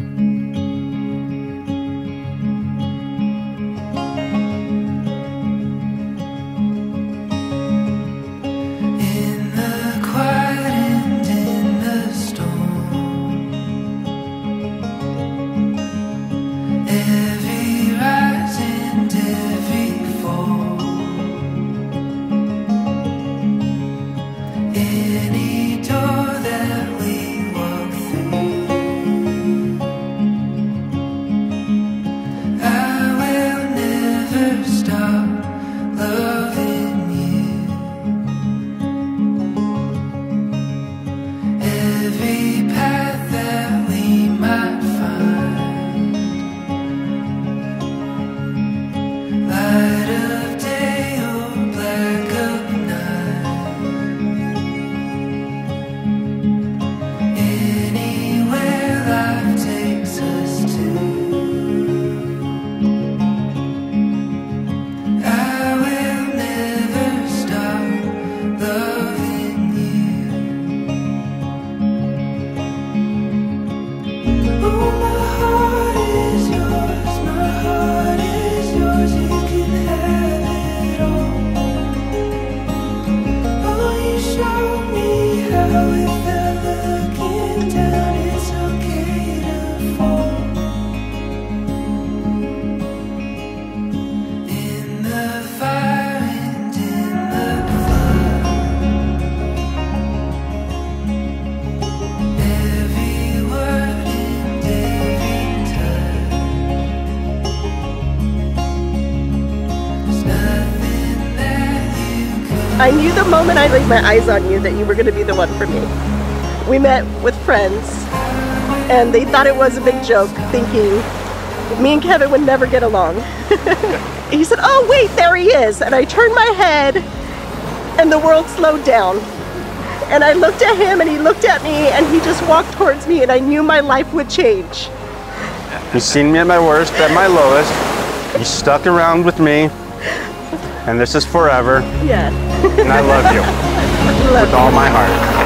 I knew the moment I laid my eyes on you that you were going to be the one for me. We met with friends and they thought it was a big joke, thinking me and Kevin would never get along. He said, "Oh wait, there he is." And I turned my head and the world slowed down. And I looked at him and he looked at me and he just walked towards me, and I knew my life would change. You've seen me at my worst, at my lowest. You stuck around with me. And this is forever. Yeah. And I love you. With all my heart.